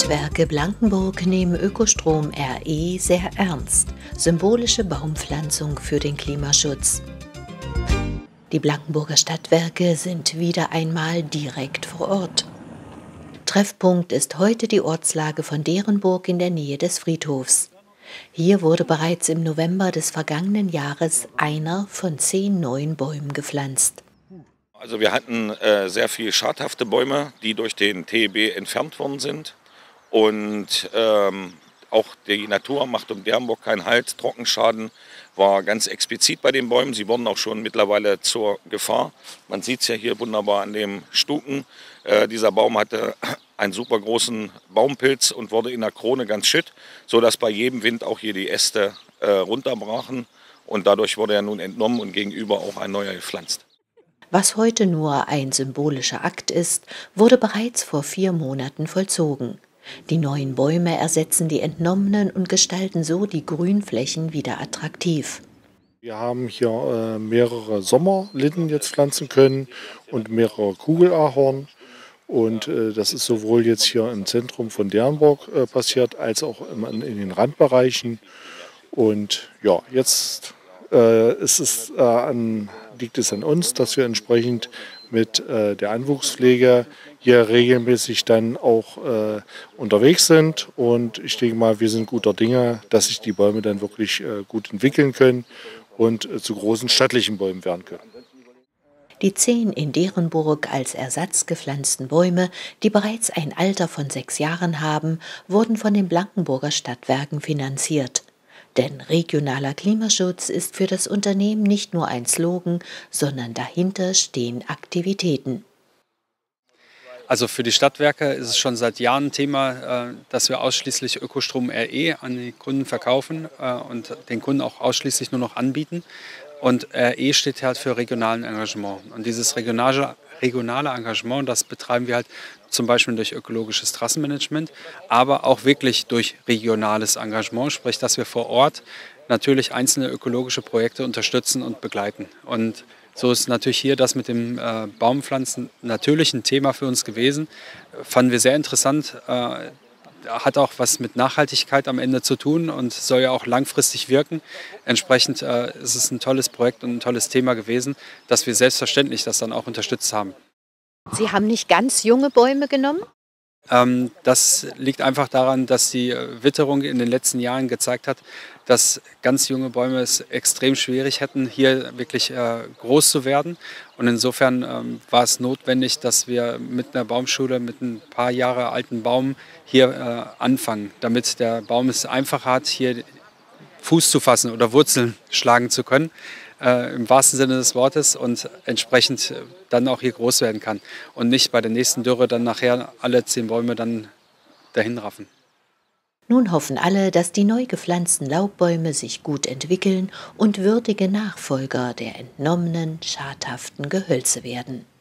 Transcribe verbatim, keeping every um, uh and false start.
Stadtwerke Blankenburg nehmen Ökostrom R E sehr ernst. Symbolische Baumpflanzung für den Klimaschutz. Die Blankenburger Stadtwerke sind wieder einmal direkt vor Ort. Treffpunkt ist heute die Ortslage von Derenburg in der Nähe des Friedhofs. Hier wurde bereits im November des vergangenen Jahres einer von zehn neuen Bäumen gepflanzt. Also wir hatten äh, sehr viele schadhafte Bäume, die durch den T E B entfernt worden sind. Und ähm, auch die Natur macht um Derenburg keinen Halt. Trockenschaden war ganz explizit bei den Bäumen. Sie wurden auch schon mittlerweile zur Gefahr. Man sieht es ja hier wunderbar an dem Stuken. Äh, dieser Baum hatte einen super großen Baumpilz und wurde in der Krone ganz schütt, sodass bei jedem Wind auch hier die Äste äh, runterbrachen. Und dadurch wurde er nun entnommen und gegenüber auch ein neuer gepflanzt. Was heute nur ein symbolischer Akt ist, wurde bereits vor vier Monaten vollzogen. Die neuen Bäume ersetzen die entnommenen und gestalten so die Grünflächen wieder attraktiv. Wir haben hier äh, mehrere Sommerlinden jetzt pflanzen können und mehrere Kugelahorn. Und äh, das ist sowohl jetzt hier im Zentrum von Derenburg äh, passiert, als auch im, in den Randbereichen. Und ja, jetzt äh, ist es, äh, an, liegt es an uns, dass wir entsprechend mit äh, der Anwuchspflege hier regelmäßig dann auch äh, unterwegs sind. Und ich denke mal, wir sind guter Dinge, dass sich die Bäume dann wirklich äh, gut entwickeln können und äh, zu großen stattlichen Bäumen werden können. Die zehn in Derenburg als Ersatz gepflanzten Bäume, die bereits ein Alter von sechs Jahren haben, wurden von den Blankenburger Stadtwerken finanziert. Denn regionaler Klimaschutz ist für das Unternehmen nicht nur ein Slogan, sondern dahinter stehen Aktivitäten. Also für die Stadtwerke ist es schon seit Jahren ein Thema, dass wir ausschließlich Ökostrom R E an die Kunden verkaufen und den Kunden auch ausschließlich nur noch anbieten. Und R E steht halt für regionalen Engagement. Und dieses regionale, regionale Engagement, das betreiben wir halt zum Beispiel durch ökologisches Trassenmanagement, aber auch wirklich durch regionales Engagement, sprich, dass wir vor Ort natürlich einzelne ökologische Projekte unterstützen und begleiten. Und so ist natürlich hier das mit dem äh, Baumpflanzen natürlich ein Thema für uns gewesen. Fanden wir sehr interessant. Äh, hat auch was mit Nachhaltigkeit am Ende zu tun und soll ja auch langfristig wirken. Entsprechend äh, ist es ein tolles Projekt und ein tolles Thema gewesen, dass wir selbstverständlich das dann auch unterstützt haben. Sie haben nicht ganz junge Bäume genommen? Ähm, das liegt einfach daran, dass die Witterung in den letzten Jahren gezeigt hat, dass ganz junge Bäume es extrem schwierig hätten, hier wirklich äh, groß zu werden. Und insofern ähm, war es notwendig, dass wir mit einer Baumschule, mit ein paar Jahre alten Baum hier äh, anfangen, damit der Baum es einfacher hat, hier Fuß zu fassen oder Wurzeln schlagen zu können. Äh, im wahrsten Sinne des Wortes und entsprechend dann auch hier groß werden kann und nicht bei der nächsten Dürre dann nachher alle zehn Bäume dann dahin raffen. Nun hoffen alle, dass die neu gepflanzten Laubbäume sich gut entwickeln und würdige Nachfolger der entnommenen, schadhaften Gehölze werden.